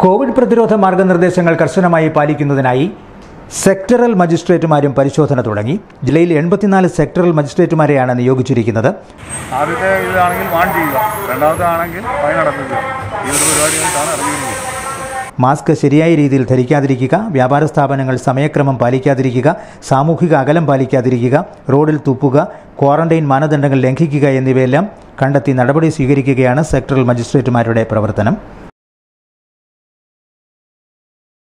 Covid പ്രതിരോധ മാർഗനിർദ്ദേശങ്ങൾ കർശനമായി പാലിക്കുന്നതിനായി സെക്ടറൽ മജിസ്ട്രേറ്റുമാരും പരിശോധന തുടങ്ങി. ജില്ലയിൽ 84 സെക്ടറൽ മജിസ്ട്രേറ്റുമാരെയാണ് നിയോഗിച്ചിരിക്കുന്നത്. ആദ്യത്തെ ഇതാണെങ്കിൽ വാൺ ചെയ്യുക, രണ്ടാമതാണെങ്കിൽ ഫൈൻ അടക്കുക. ഈ ഒരു പരിപാടികളാണ് അറിഞ്ഞിരിക്കുന്നത്. മാസ്ക് ശരിയായ രീതിയിൽ ധരിക്കാതിരിക്കുക, വ്യാപാര സ്ഥാപനങ്ങൾ സമയക്രമം പാലിക്കാതിരിക്കുക, സാമൂഹിക അകലം പാലിക്കാതിരിക്കുക, റോഡിൽ തുപ്പുക, ക്വാറന്റൈൻ മാനദണ്ഡങ്ങൾ ലംഘിക്കുക എന്നിവയെല്ലാം കണ്ടെത്തി നടപടി സ്വീകരിക്കുകയാണ് സെക്ടറൽ മജിസ്ട്രേറ്റുമാരുടെ പ്രവർത്തനം.